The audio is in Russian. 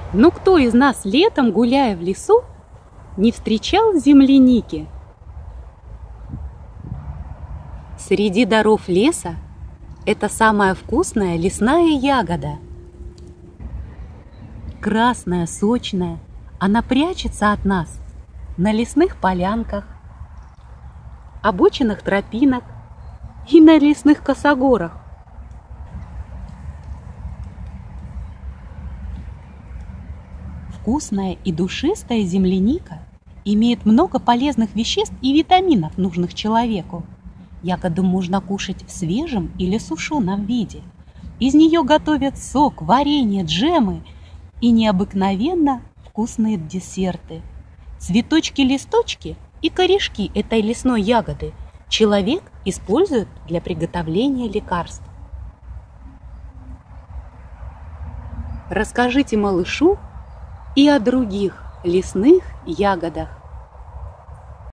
Но кто из нас летом, гуляя в лесу, не встречал земляники? Среди даров леса это самая вкусная лесная ягода. Красная, сочная, она прячется от нас на лесных полянках, обочинах тропинок и на лесных косогорах. Вкусная и душистая земляника имеет много полезных веществ и витаминов, нужных человеку. Ягоду можно кушать в свежем или сушеном виде. Из нее готовят сок, варенье, джемы и необыкновенно вкусные десерты. Цветочки, листочки и корешки этой лесной ягоды человек использует для приготовления лекарств. Расскажите малышу и о других лесных ягодах.